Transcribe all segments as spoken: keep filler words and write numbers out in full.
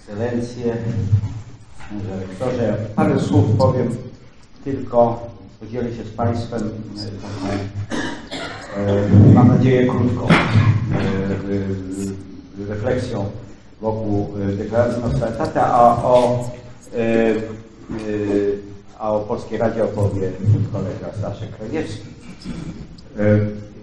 Ekscelencje, Panie Rektorze, parę słów powiem, tylko podzielę się z Państwem taką, e, mam nadzieję, krótką e, refleksją wokół deklaracji Nostra Aetate, a o, e, e, a o Polskiej Radzie opowie kolega Staszek Krawiecki. E,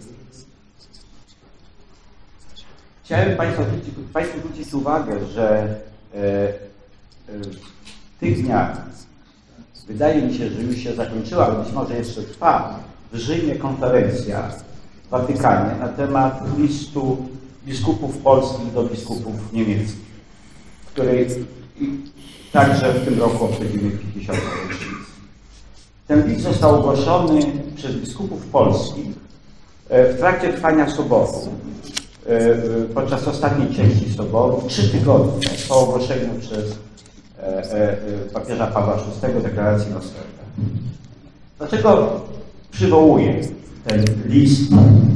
Chciałem Państwu zwrócić, Państwu zwrócić uwagę, że e, e, w tych dniach wydaje mi się, że już się zakończyła, ale być może jeszcze trwa w Rzymie konferencja w Watykanie na temat listu biskupów polskich do biskupów niemieckich, której także w tym roku obchodzimy pięćdziesiątą rocznicę. Ten list został ogłoszony przez biskupów polskich w trakcie trwania Soboru. Podczas ostatniej części Soboru, trzy tygodnie po ogłoszeniu przez papieża Pawła szóstego deklaracji Nostra Aetate. Dlaczego przywołuję ten list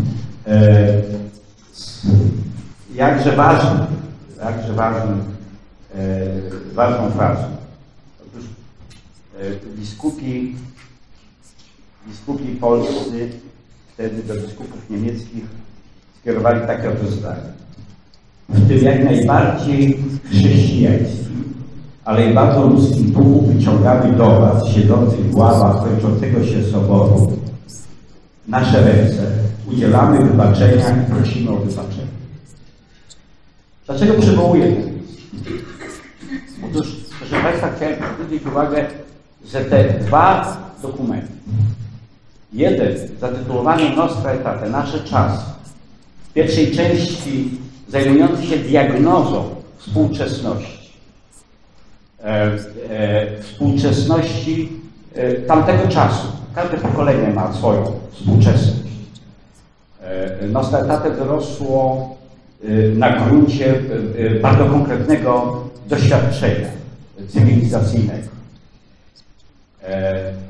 jakże ważny, jakże ważny, ważną frazą? Otóż biskupi, biskupi polscy wtedy do biskupów niemieckich skierowali takie oto zdanie. W tym jak najbardziej chrześcijańskim, ale i bardzo ludzkim duchu wyciągamy do Was, siedzących w ławach kończącego się Soboru, nasze ręce, udzielamy wybaczenia i prosimy o wybaczenie. Dlaczego przywołuję ten list? Otóż, proszę Państwa, chciałem zwrócić uwagę, że te dwa dokumenty, jeden zatytułowany Nostra Aetate, nasze czasy, w pierwszej części zajmujący się diagnozą współczesności, e, e, współczesności e, tamtego czasu. Każde pokolenie ma swoją współczesność. E, Nostra Aetate wyrosło e, na gruncie e, bardzo konkretnego doświadczenia cywilizacyjnego. E,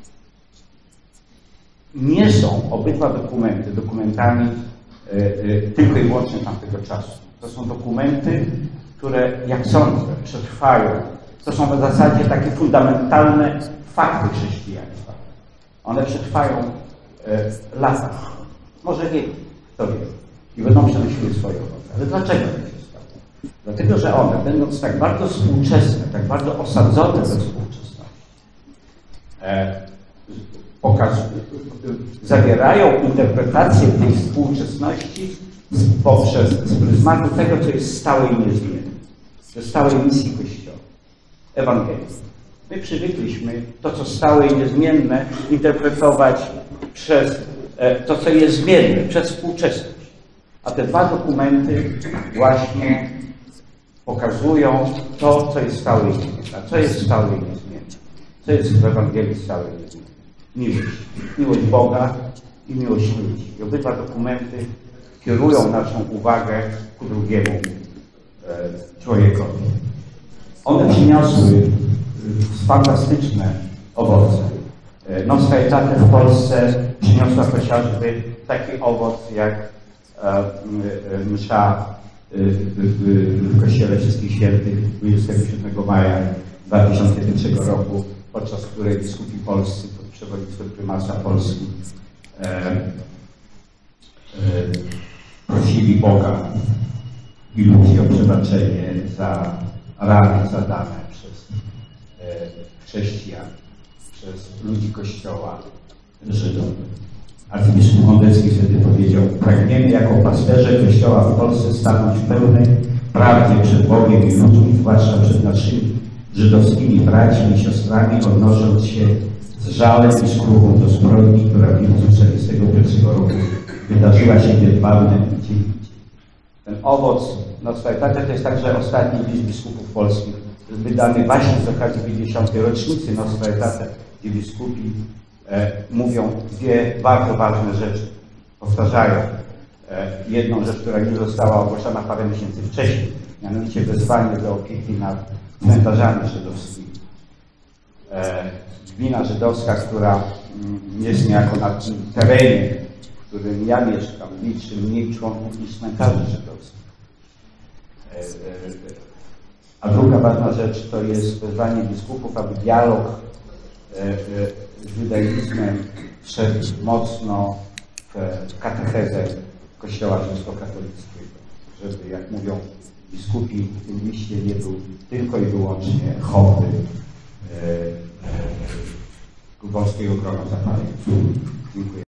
nie są obydwa dokumenty dokumentami tylko i wyłącznie tamtego czasu. To są dokumenty, które, jak sądzę, przetrwają. To są w zasadzie takie fundamentalne fakty chrześcijaństwa. One przetrwają e, lata, może wieki, kto wie, i będą przynosiły swoje owoce. Ale dlaczego to się stało? Dlatego, że one, będąc tak bardzo współczesne, tak bardzo osadzone we współczesności, e, zawierają interpretację tej współczesności poprzez z pryzmatu tego, co jest stałe i niezmienne, ze stałej misji Kościoła, Ewangelii. My przywykliśmy to, co stałe i niezmienne, interpretować przez to, co jest zmienne, przez współczesność. A te dwa dokumenty właśnie pokazują to, co jest stałe i niezmienne. A co jest stałe i niezmienne? Co jest w Ewangelii stałe i niezmienne? Miłość. Miłość Boga i miłość ludzi. I obydwa dokumenty kierują naszą uwagę ku drugiemu e, człowiekowi. One przyniosły e, fantastyczne owoce. E, Nostra Aetate w Polsce przyniosła chociażby taki owoc jak e, e, msza e, w, w Kościele Wszystkich Świętych dwudziestego siódmego maja dwa tysiące pierwszego roku, podczas której biskupi polscy pod przewodnictwem prymasa Polski e, e, prosili Boga i ludzi o przebaczenie za rany zadane przez e, chrześcijan, przez ludzi Kościoła Żydom. Arcybiskup Kondecki wtedy powiedział: pragniemy jako pasterze Kościoła w Polsce stanąć w pełnej prawdzie przed Bogiem i ludźmi, zwłaszcza przed naszymi żydowskimi braćmi i siostrami, odnosząc się z żalem i skruchą do zbrodni, która w lipcu tysiąc dziewięćset czterdziestego pierwszego roku wydarzyła się w Jedwabnem i Dziewicy. Ten owoc Nostra Aetate to jest także ostatni list biskupów polskich, wydany właśnie z okazji pięćdziesiątej rocznicy Nostra Aetate, gdzie biskupi e, mówią dwie bardzo ważne rzeczy. Powtarzają e, jedną rzecz, która już została ogłoszona parę miesięcy wcześniej, mianowicie wezwanie do opieki nad cmentarzami żydowskimi. E, gmina żydowska, która jest niejako na tym terenie, w którym ja mieszkam, liczy mniej członków niż cmentarzy żydowskich. E, e, A druga ważna rzecz to jest wezwanie biskupów, aby dialog z judaizmem wszedł mocno w katechezę Kościoła rzymskokatolickiego. Żeby, jak mówią biskupi, w tym liście nie był tylko i wyłącznie hobby Górskiego Grona Zapalenia. Dziękuję.